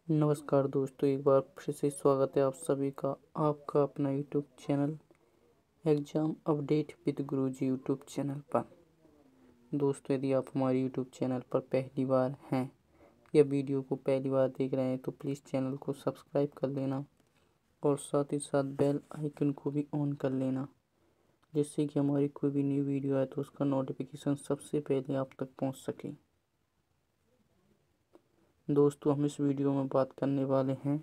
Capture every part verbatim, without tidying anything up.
नमस्कार दोस्तों, एक बार फिर से स्वागत है आप सभी का आपका अपना YouTube channel exam update with Guruji YouTube channel पर। दोस्तों, यदि आप हमारे यूट्यूब चैनल पर पहली बार हैं या वीडियो को पहली बार देख रहे हैं तो प्लीज़ चैनल को सब्सक्राइब कर लेना और साथ ही साथ बेल आइकन को भी ऑन कर लेना, जिससे कि हमारी कोई भी न्यू वीडियो आए तो उसका नोटिफिकेशन सबसे पहले आप तक पहुंच सके। दोस्तों, हम इस वीडियो में बात करने वाले हैं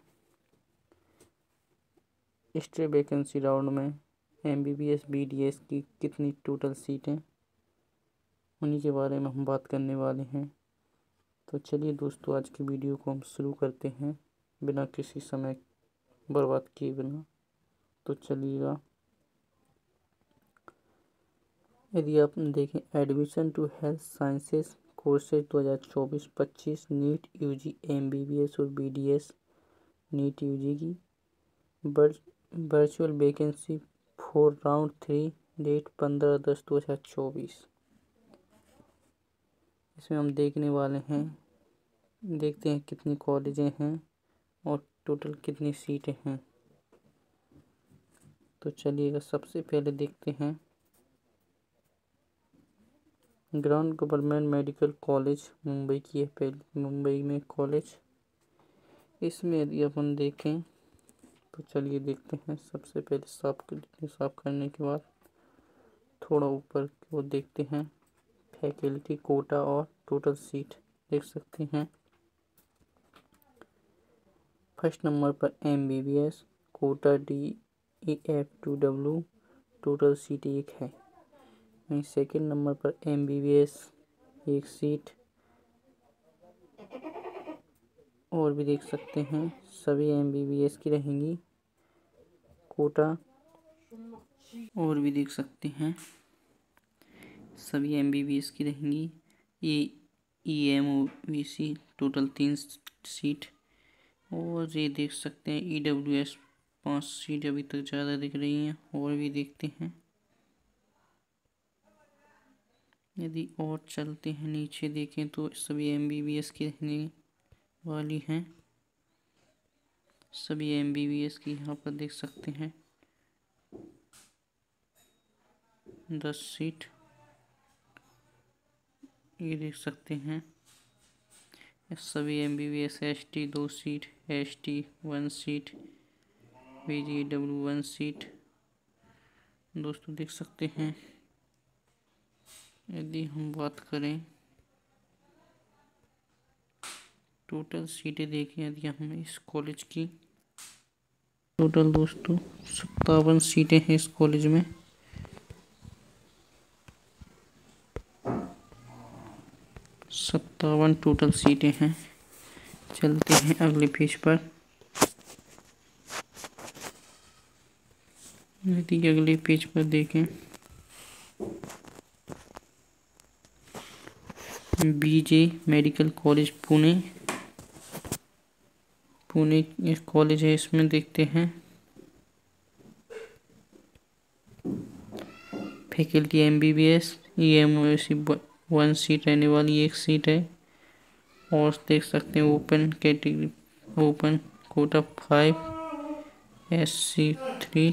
स्टे वैकेंसी राउंड में एमबीबीएस बीडीएस की कितनी टोटल सीटें, उन्हीं के बारे में हम बात करने वाले हैं। तो चलिए दोस्तों, आज की वीडियो को हम शुरू करते हैं बिना किसी समय बर्बाद किए बिना। तो चलिएगा, यदि आप देखें admission to health sciences courses दो हज़ार चौबीस पच्चीस नीट यूजी एमबीबीएस और बीडीएस नीट यूजी की virtual vacancy for round three date पंद्रह दस दो हज़ार चौबीस। इसमें हम देखने वाले हैं, देखते हैं कितनी कॉलेजें हैं और टोटल कितनी सीटें हैं। तो चलिएगा, सबसे पहले देखते हैं ground government medical college Mumbai की है। पहले मुंबई में कॉलेज, इसमें यदि अपन देखें तो चलिए देखते हैं। सबसे पहले साफ कर साफ करने के बाद थोड़ा ऊपर की ओर देखते हैं, फैकल्टी कोटा और टोटल सीट देख सकते हैं। फर्स्ट नंबर पर MBBS quota D E F two W, total seat एक है। वहीं सेकंड नंबर पर एमबीबीएस एक सीट और भी देख सकते हैं, सभी एमबीबीएस की रहेंगी। कोटा और भी देख सकते हैं, सभी एमबीबीएस की रहेंगी। ये E M O V C total तीन सीट और ये देख सकते हैं ई डब्ल्यू एस पाँच सीट अभी तक ज़्यादा दिख रही हैं। और भी देखते हैं, यदि और चलते हैं नीचे देखें तो सभी एमबीबीएस की रहने वाली हैं। सभी एमबीबीएस की यहाँ पर देख सकते हैं दस सीट, ये देख सकते हैं। सभी एमबीबीएस एसटी दो seat, ST one seat, BGW one seat दोस्तों देख सकते हैं। यदि हम बात करें टोटल सीटें देखें यदि हम इस कॉलेज की, टोटल दोस्तों सत्तावन सीटें हैं इस कॉलेज में। सत्तावन टोटल सीटें हैं। चलते हैं अगले पेज पर। यदि अगले पेज पर देखें, BJ medical college Pune, Pune एक कॉलेज है। इसमें देखते हैं faculty MBBS E M O C one seat रहने वाली एक सीट है। और देख सकते हैं open category, open quota five S C three,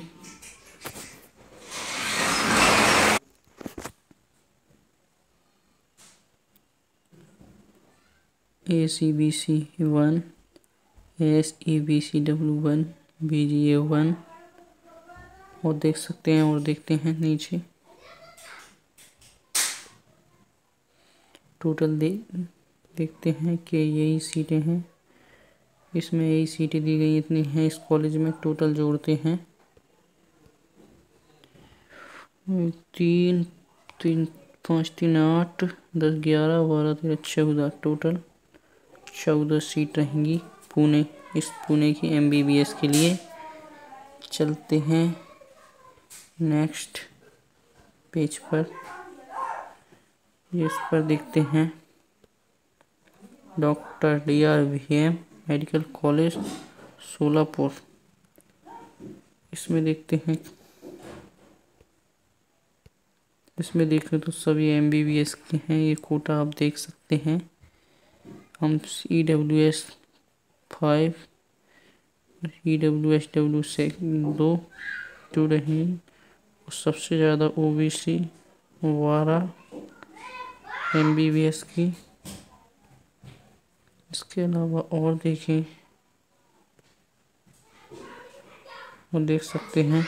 A C B C one, S E B C W one, B G A one. और देख सकते हैं और देखते हैं नीचे टोटल दे देखते हैं कि यही सीटें हैं। इसमें यही सीटें दी गई इतनी हैं इस कॉलेज में। टोटल जोड़ते हैं तीन तीन पाँच तीन आठ दस ग्यारह बारह तेरह चौदह, टोटल चौदह सीट रहेंगी पुणे, इस पुणे की एमबीबीएस के लिए। चलते हैं नेक्स्ट पेज पर। इस पर देखते हैं doctor D R V M medical college Solapur. इसमें देखते हैं, इसमें देखें तो सभी एमबीबीएस के हैं। ये कोटा आप देख सकते हैं। हम E W S five, E W S W से दो जुड़े हैं। सबसे ज़्यादा ओबीसी बारह एम बी बी एस की। इसके अलावा और देखें और देख सकते हैं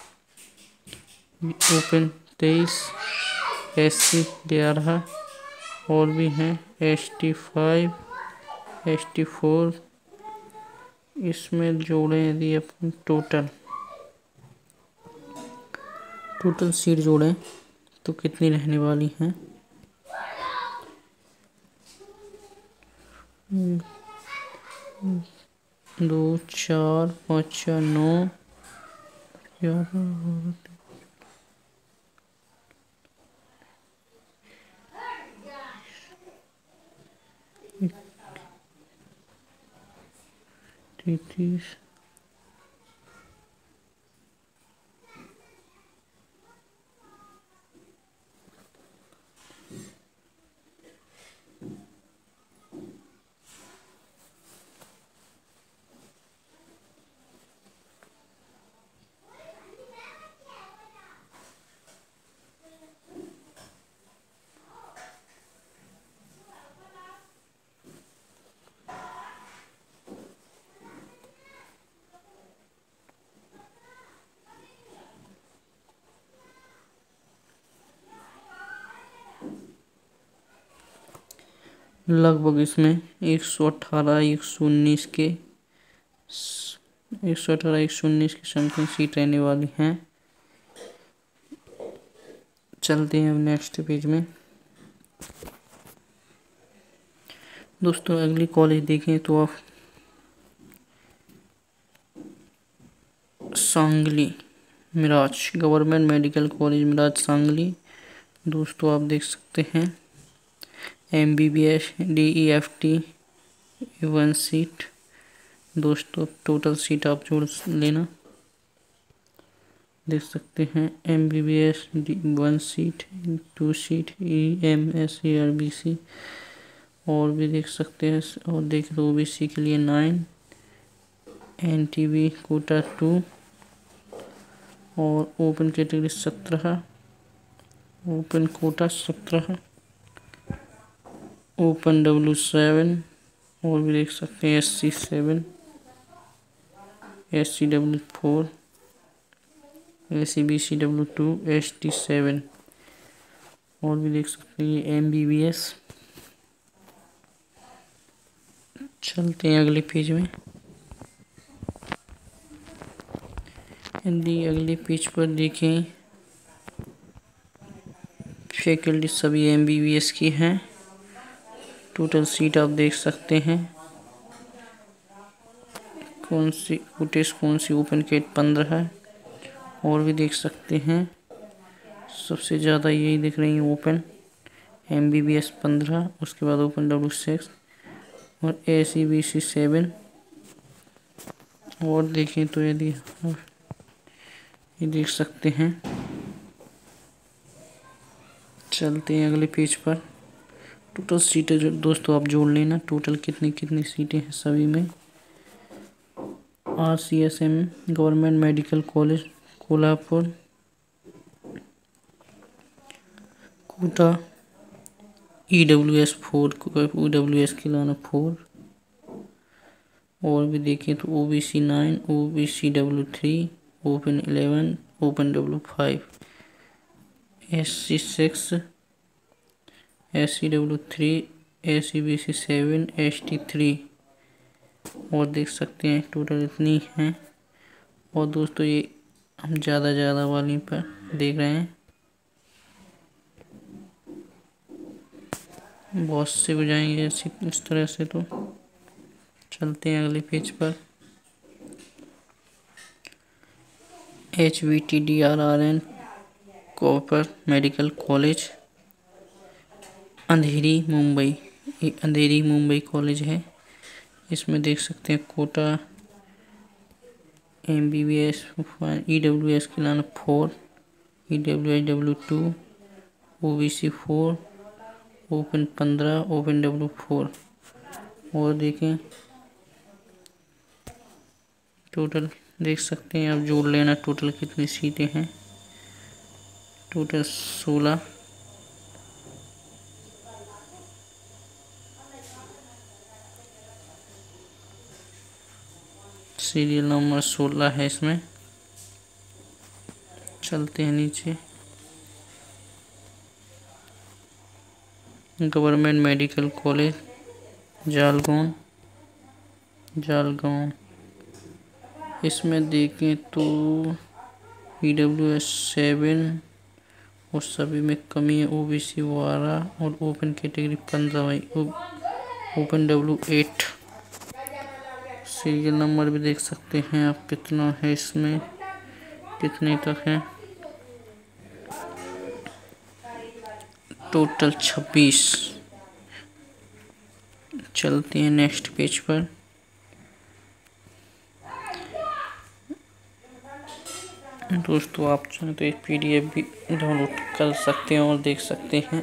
ओपन तेईस, एस सी ग्यारह और भी हैं, S T five, S T four. इसमें जोड़े यदि अपन टोटल टोटल सीट जोड़ें तो कितनी रहने वाली हैं? दो चार पाँच चार नौ ग्यारह तैतीस लगभग इसमें एक सौ अठारह एक सौ उन्नीस के एक सौ अठारह एक सौ उन्नीस की समथिंग सीट रहने वाली हैं। चलते हैं नेक्स्ट पेज में। दोस्तों अगली कॉलेज देखें तो आप Sangli Miraj government medical college Miraj Sangli. दोस्तों आप देख सकते हैं M B B S D E F T one seat. दोस्तों टोटल सीट आप जोड़ लेना। देख सकते हैं M B B S D one seat, two seat E M S E R B C और भी देख सकते हैं। और देख लो ओ बी सी के लिए nine, N T B quota two और ओपन कैटेगरी सत्रह, ओपन कोटा सत्रह, ओपन डब्ल्यू सेवन और भी देख सकते हैं S C seven, S C W four, S C B C W two, S T seven और भी देख सकते हैं एम बी बी एस। चलते हैं अगले पेज में। यदि अगले पेज पर देखें फैकल्टी सभी एम बी बी एस की हैं। टोटल सीट आप देख सकते हैं कौन सी कोटेस कौन सी ओपन केट पंद्रह है और भी देख सकते हैं सबसे ज़्यादा यही दिख रही है open M B B S पंद्रह, उसके बाद ओपन डब्ल्यू सिक्स और A C B C seven. और देखें तो यदि ये देख सकते हैं। चलते हैं अगले पेज पर। टोटल सीटें जो दोस्तों आप जोड़ लेना टोटल कितनी कितनी सीटें हैं सभी में। R C S M government medical college Kolhapur quota E W S four E W S के लाना फोर और भी देखें तो O B C nine, O B C W three, open eleven, open W five, S C six, S C W three, S C B C seven, S T three और देख सकते हैं टोटल इतनी हैं। और दोस्तों ये हम ज़्यादा ज़्यादा वाली पर देख रहे हैं बहुत से हो जाएंगे ऐसी इस तरह से। तो चलते हैं अगले पेज पर। H V T D R R N Cooper medical college Andheri Mumbai, ये अंधेरी मुंबई कॉलेज है। इसमें देख सकते हैं quota M B B S E W S के लाना four, E W H W two, O B C four, open पंद्रह, ओपन डब्ल्यू फोर और देखें टोटल देख सकते हैं आप, जोड़ लेना टोटल कितनी सीटें हैं। टोटल सोलह। सीरियल नंबर सोलह है इसमें। चलते हैं नीचे। Government medical college Jalgaon Jalgaon. इसमें देखें तो ई डब्ल्यू एस सेवन और सभी में कमी है। ओबीसी बारह और ओपन कैटेगरी पंद्रह है। Open W eight. Serial number भी देख सकते हैं आप कितना है इसमें, कितने तक है। टोटल छब्बीस। चलते हैं नेक्स्ट पेज पर। दोस्तों आप चाहें तो एक पीडीएफ भी डाउनलोड कर सकते हैं और देख सकते हैं।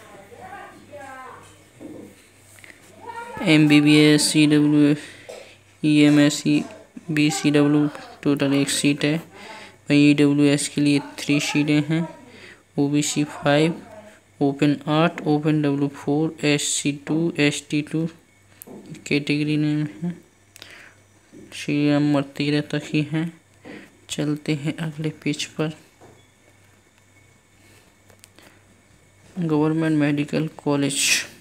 M B B S, C W, E M S, B C W total एक सीट है। ई डब्ल्यू एस के लिए थ्री सीटें हैं। O B C five, open आठ, open W four, S C two, S T two category name है। Serial number तेरह तक ही है। चलते हैं अगले पेज पर। Government medical college.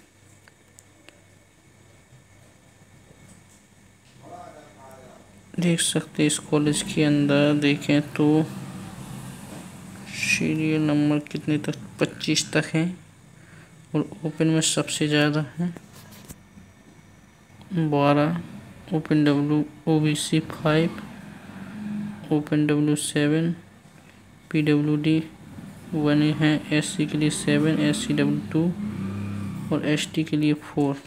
देख सकते हैं इस कॉलेज के अंदर देखें तो सीरियल नंबर कितने तक, पच्चीस तक है और ओपन में सबसे ज़्यादा है बारह। Open W O B C five, open W seven, P W D one है। एस सी के लिए seven, S C W two और एस टी के लिए फोर।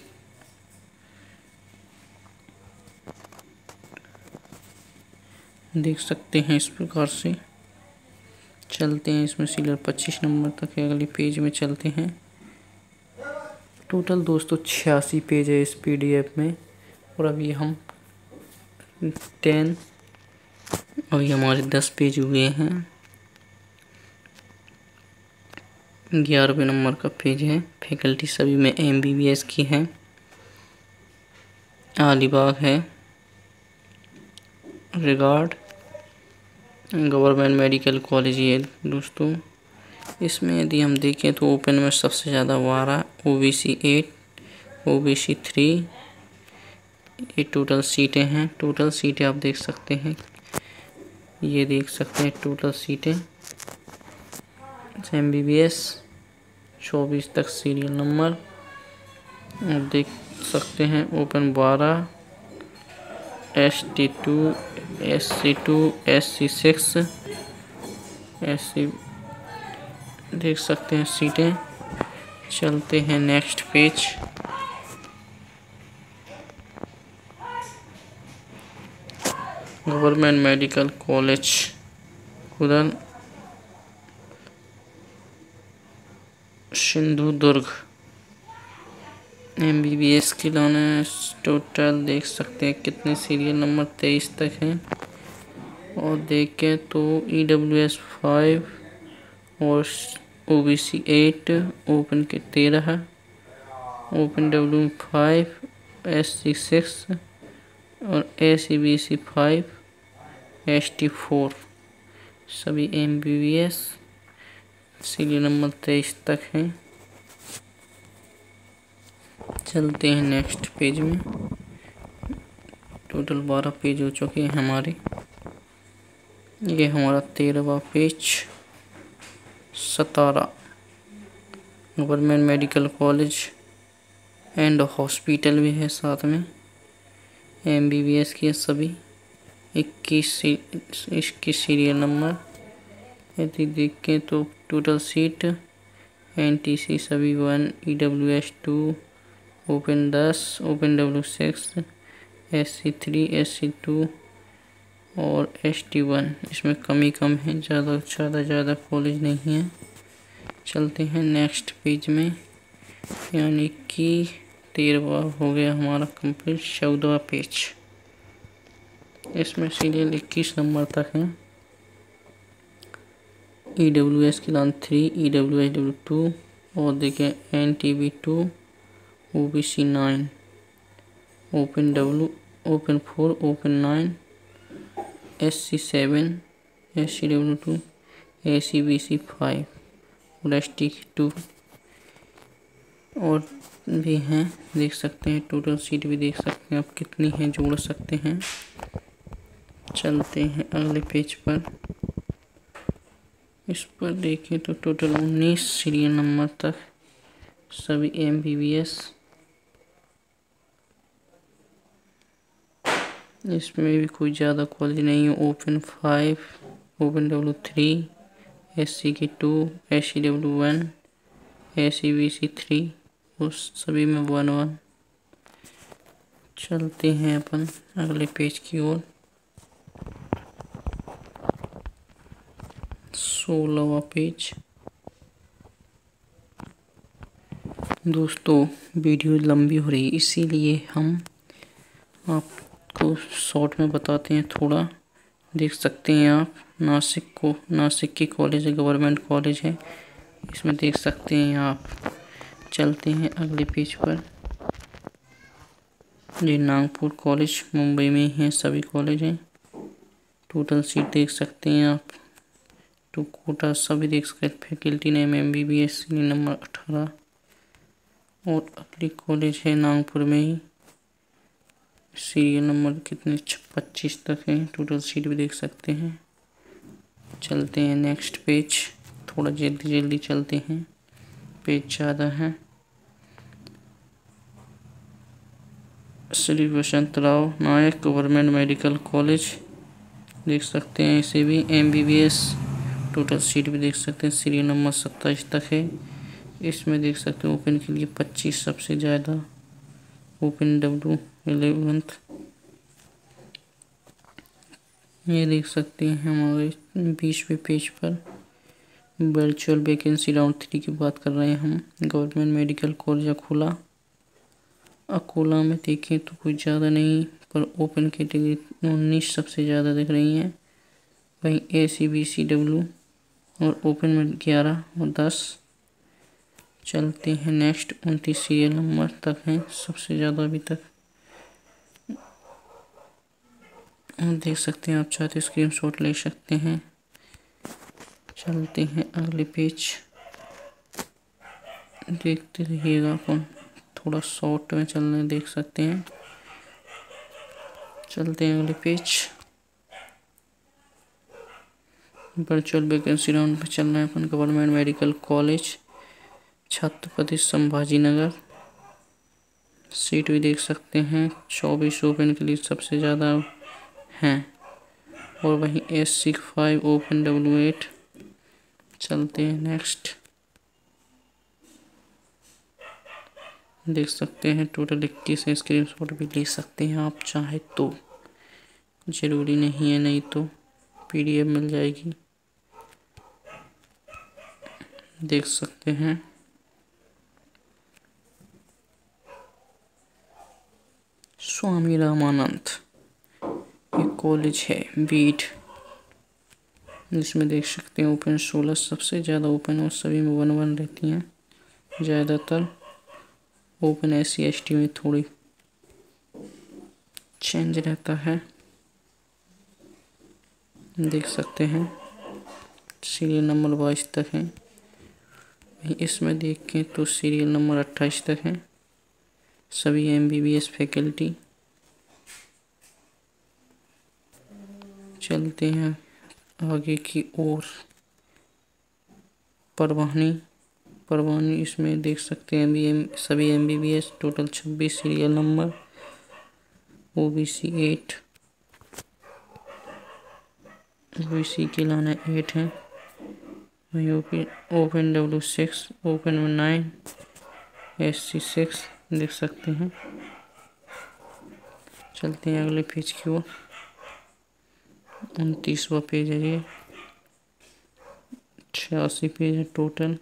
देख सकते हैं इस प्रकार से। चलते हैं इसमें सीरियल पच्चीस नंबर तक है। अगले पेज में चलते हैं। टोटल दोस्तों छियासी पेज है इस पीडीएफ में और अभी हम टेन अभी हमारे दस पेज हुए हैं। ग्यारहवें नंबर का पेज है। फैकल्टी सभी में एम बी बी एस की है। अलीबाग है। रिगार्ड गवर्नमेंट मेडिकल कॉलेज ये दोस्तों। इसमें यदि हम देखें तो ओपन में सबसे ज़्यादा बारह, O B C eight, O B C three. ये टोटल सीटें हैं। टोटल सीटें आप देख सकते हैं, ये देख सकते हैं टोटल सीटें। एम बी बी एस चौबीस तक सीरियल नंबर आप देख सकते हैं। ओपन बारह, S T two, S C two, S C six, S C देख सकते हैं सीटें। चलते हैं next page. Government medical college कुदन Sindhudurg. M B B S के लाने टोटल देख सकते हैं कितने सीरियल नंबर तेईस तक हैं। और देखें तो ई डब्ल्यू एस फाइव और O B C eight, open के तेरह, open W five, S C six और A C B C five, S T four सभी M B B S serial number तेईस तक हैं। चलते हैं नेक्स्ट पेज में। टोटल बारह पेज हो चुके हैं हमारे। ये हमारा तेरहवां पेज। Satara government medical college and hospital भी है साथ में। एम बी बी एस की सभी। इक्कीस इक्कीस सीरियल नंबर यदि देखें तो total seat N T C सभी one, E W S two, open दस, open W six, S C three, S C two और एस टी वन। इसमें कमी कम है, ज़्यादा ज़्यादा ज़्यादा कॉलेज नहीं है। चलते हैं नेक्स्ट पेज में, यानी कि तेरहवा हो गया हमारा कंप्लीट। चौदहवा पेज। इसमें सीरियल इक्कीस नंबर तक है। ई डब्ल्यू एस की line three, E W S W two और देखें N T B two, O B C nine, open W, open four, open nine, S C seven, S C W two, A C B C five और S T two और भी हैं, देख सकते हैं। Total seat भी देख सकते हैं आप कितनी हैं, जोड़ सकते हैं। चलते हैं अगले पेज पर। इस पर देखें तो टोटल उन्नीस सीरियल नंबर तक सभी एम बी बी एस। इसमें भी कोई ज़्यादा कॉलेज नहीं है। Open five, open W three, S C की two, S C W one, A C B C three और सभी में वन वन। चलते हैं अपन अगले पेज की ओर। सोलहवां पेज। दोस्तों वीडियो लंबी हो रही है, इसीलिए हम आपको शॉर्ट में बताते हैं थोड़ा। देख सकते हैं आप नासिक को, नासिक की कॉलेज है, गवर्नमेंट कॉलेज है, इसमें देख सकते हैं आप। चलते हैं अगले पेज पर। ये नागपुर कॉलेज मुंबई में हैं, सभी कॉलेज हैं। टोटल सीट देख सकते हैं आप, टू कोटा सभी देख सकते हैं। Faculty name M B B S number अठारह और अगली कॉलेज है नागपुर में ही। सीरियल नंबर कितने पच्चीस तक है। टोटल सीट भी देख सकते हैं। चलते हैं नेक्स्ट पेज, थोड़ा जल्दी जल्दी चलते हैं, पेज ज़्यादा है। Shri Vasantrao Naik government medical college देख सकते हैं, इसे भी M B B S. Total seat भी देख सकते हैं, सीरियल नंबर सत्ताईस तक है। इसमें देख सकते हैं ओपन के लिए पच्चीस सबसे ज़्यादा, ओपन डब्ल्यू इलेवेंथ। ये देख सकते हैं हमारे बीसवें पेज पर वर्चुअल वैकेंसी राउंड थ्री की बात कर रहे हैं हम। Government medical college Akola, Akola में देखें तो कुछ ज़्यादा नहीं, पर ओपन कैटेगरी उन्नीस सबसे ज़्यादा दिख रही हैं। वहीं A C B C W और ओपन में ग्यारह और दस। चलते हैं नेक्स्ट, उनतीस सीरियल नंबर तक हैं सबसे ज़्यादा अभी तक। देख सकते हैं आप, चाहते स्क्रीनशॉट ले सकते हैं। चलते हैं अगले पेज, देखते रहिएगा अपन, थोड़ा शॉर्ट में चलने देख सकते हैं। चलते हैं अगले पेज। वर्चुअल वैकेंसी राउंड पे चल रहे हैं अपन। Government medical college Chhatrapati Sambhaji Nagar, seat भी देख सकते हैं चौबीस ओपन के लिए सबसे ज़्यादा हैं और वहीं S C five, open W eight. चलते हैं नेक्स्ट, देख सकते हैं टोटल इक्कीस है। स्क्रीनशॉट भी ले सकते हैं आप चाहे तो, ज़रूरी नहीं है, नहीं तो पी डी एफ मिल जाएगी, देख सकते हैं। स्वामी रामानंद एक कॉलेज है बीट, जिसमें देख सकते हैं ओपन सोलह सबसे ज़्यादा ओपन और सभी में वन वन रहती हैं ज़्यादातर। Open S C S T में थोड़ी चेंज रहता है, देख सकते हैं। सीरियल नंबर बाईस तक है। इसमें देखें तो सीरियल नंबर अट्ठाईस तक है, सभी M B B S faculty. चलते हैं आगे की ओर। परवानी, परवानी इसमें देख सकते हैं बी एम सभी M B B S. Total छब्बीस serial number, O B C eight, O B C के लाना एट है। वहीं open open W six, open में नाइन, एस सी सिक्स देख सकते हैं। चलते हैं अगले पेज की ओर। उनतीसवां पेज है ये, छियासी पेज है टोटल।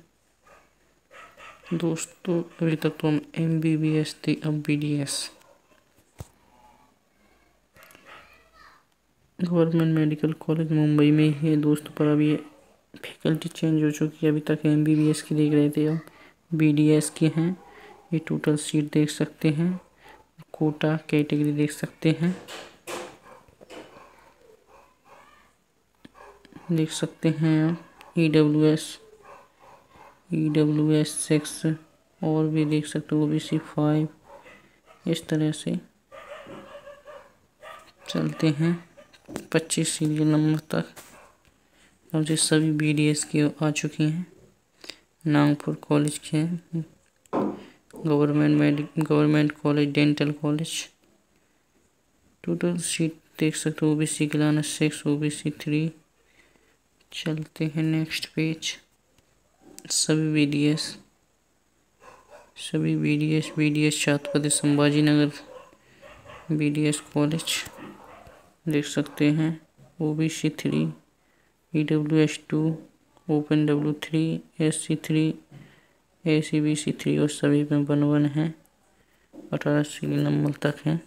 दोस्तों अभी तक तो हम एम बी बी एस थे, अब B D S. Government medical college Mumbai में ही है दोस्तों, पर अभी फैकल्टी चेंज हो चुकी है। अभी तक एम बी बी एस की देख रहे थे, अब बी डी एस की हैं। ये टोटल सीट देख सकते हैं, कोटा कैटेगरी देख सकते हैं, देख सकते हैं E W S E W S six, और भी देख सकते हो ओ बी सी फाइव। इस तरह से चलते हैं पच्चीस सीरियल नंबर तक। अब जो सभी बी डी एस की आ चुकी हैं, नागपुर कॉलेज के हैं, government medic government college dental college. Total seat देख सकते हो, ओ बी सी के लाना six, O B C three. चलते हैं नेक्स्ट पेज। सभी बी डी एस सभी B D S B D S Chhatrapati Sambhaji Nagar B D S college देख सकते हैं, O B C three, E W S two, open W three, S C three, A C B C three, और सभी में one one है। अठारह serial number तक हैं।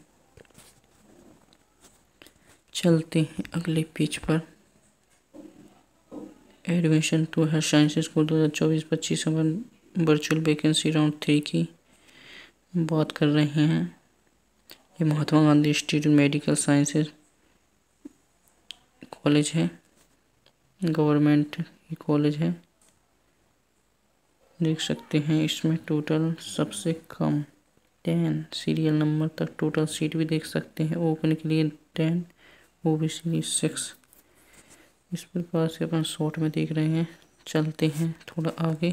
चलते हैं अगले पेज पर। एडमिशन टू हेल्थ साइंसेज को दो हज़ार चौबीस पच्चीस में वर्चुअल वैकेंसी राउंड थ्री की बात कर रहे हैं। ये Mahatma Gandhi institute medical sciences college है, गवर्नमेंट कॉलेज है। देख सकते हैं इसमें टोटल सबसे कम टेन सीरियल नंबर तक टोटल सीट भी देख सकते हैं। ओपन के लिए ten, O B C six. इस प्रकार से अपन शॉर्ट में देख रहे हैं। चलते हैं थोड़ा आगे।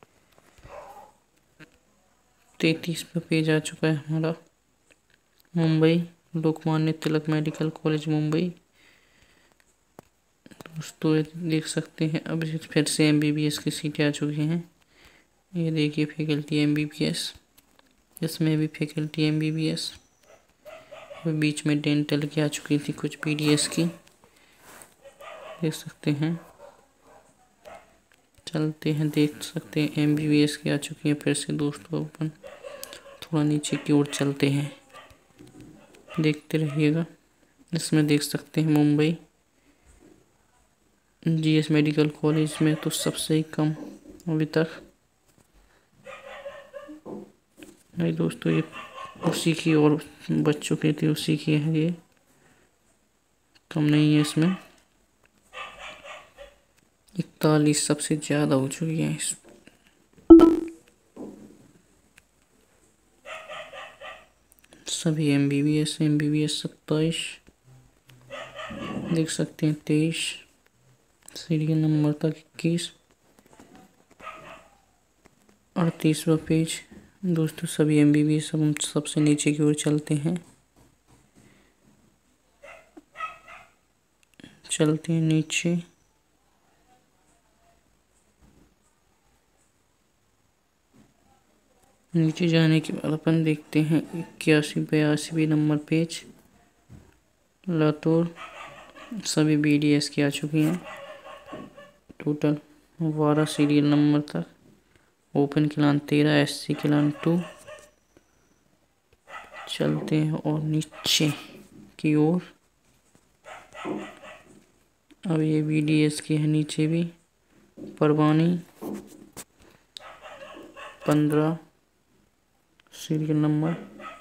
तैतीस पे पेज आ चुका है हमारा। मुंबई लोकमान्य तिलक मेडिकल कॉलेज मुंबई दोस्तों देख सकते हैं। अब फिर से एम बी बी एस की सीटें आ चुकी हैं। ये देखिए faculty M B B S, इसमें भी faculty M B B S. बीच में डेंटल की आ चुकी थी कुछ बी डी एस की, देख सकते हैं। चलते हैं, देख सकते हैं एम बी बी एस की आ चुकी है फिर से दोस्तों। अपन थोड़ा नीचे की ओर चलते हैं, देखते रहिएगा। इसमें देख सकते हैं Mumbai G S medical college में तो सबसे ही कम अभी तक नहीं दोस्तों, ये उसी की और बच चुके थे उसी की है, ये कम नहीं है। इसमें इकतालीस सबसे ज़्यादा हो चुकी है। इस सभी M B B S M B B S सत्ताईस देख सकते हैं, तेईस सीरियल नंबर तक इक्कीस, अड़तीसवा पेज दोस्तों सभी एम बी बी एस। हम सबसे नीचे की ओर चलते हैं, चलते हैं नीचे। नीचे जाने के बाद अपन देखते हैं इक्यासी बयासी नंबर पेज। लातूर सभी बी डी एस की आ चुकी हैं, टोटल बारह सीरियल नंबर तक। ओपन किलान तेरह, एस सी किलान टू। चलते हैं और नीचे की ओर। अब ये बी डी एस की है नीचे भी। परवानी पंद्रह सीरियल नंबर।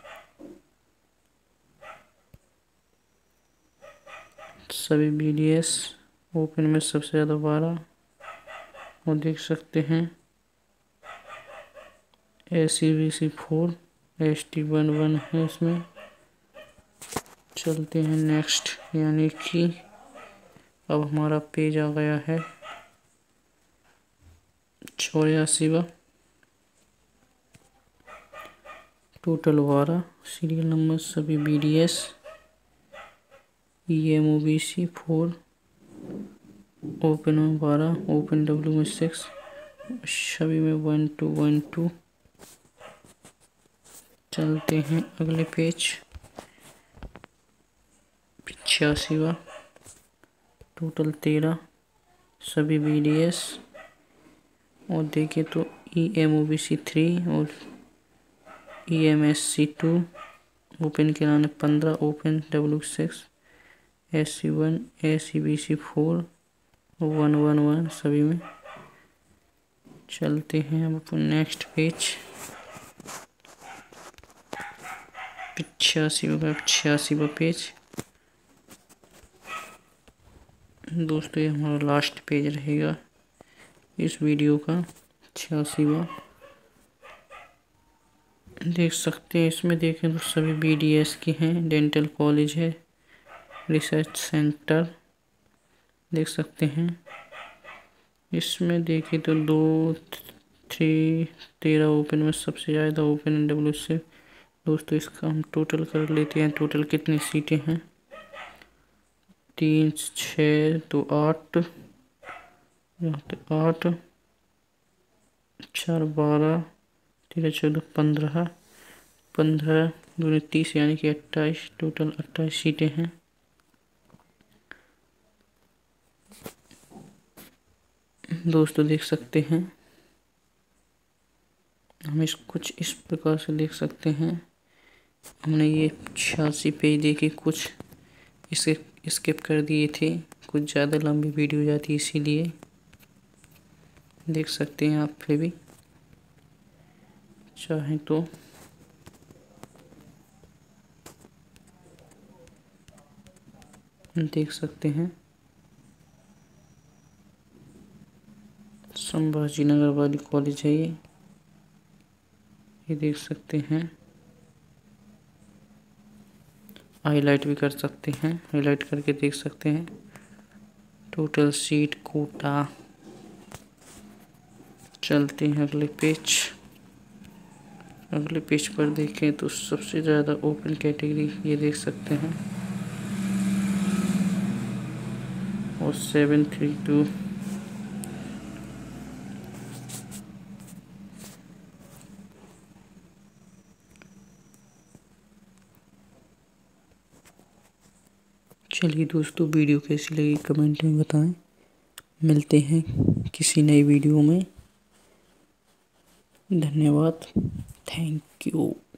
सभी बी डी एस ओपन में सबसे ज़्यादा बारह, और देख सकते हैं A C B C four, S T one one है इसमें। चलते हैं नेक्स्ट, यानी कि अब हमारा पेज आ गया है चौरासीवा। टोटल बारह सीरियल नंबर सभी B D S, E M O B C four, open में बारह, ओपन डब्ल्यू में सिक्स, सभी में वन टू वन टू। चलते हैं अगले पेज पिचासीवा। टोटल तेरह सभी बी डी एस, और देखें तो E M O B C three और E M S C two. Open के लाने पंद्रह, open W six, A C one, A C B C four, one one one सभी में। चलते हैं अब अपन नेक्स्ट पेज। छियासी का छियासी का पेज। दोस्तों ये हमारा लास्ट पेज रहेगा इस वीडियो का, छियासीवा। देख सकते हैं इसमें, देखें तो सभी बी डी एस की हैं। डेंटल कॉलेज है, रिसर्च सेंटर देख सकते हैं। इसमें देखें तो दो थ्री तेरह ओपन में सबसे ज़्यादा ओपन है डब्ल्यू से। दोस्तों इसका हम टोटल कर लेते हैं, टोटल कितनी सीटें हैं। तीन छः तो आठ, आठ चार बारह, तेरह चौदह पंद्रह, पंद्रह दूनी तीस यानी कि अट्ठाईस, टोटल अट्ठाईस सीटें हैं। दोस्तों देख सकते हैं हम इस कुछ इस प्रकार से देख सकते हैं। हमने ये छियासी पेज देखे, कुछ इसे स्किप कर दिए थे, कुछ ज़्यादा लंबी वीडियो जाती इसीलिए। देख सकते हैं आप फिर भी चाहें तो देख सकते हैं। संभाजी नगर वाली कॉलेज है ये ये देख सकते हैं। हाईलाइट भी कर सकते हैं, हाईलाइट करके देख सकते हैं। Total seat quota. चलते हैं अगले पेज। अगले पेज पर देखें तो सबसे ज़्यादा ओपन कैटेगरी ये देख सकते हैं, और सेवन थ्री टू। चलिए दोस्तों, वीडियो कैसी लगी कमेंट में बताएं। मिलते हैं किसी नई वीडियो में। धन्यवाद, थैंक यू।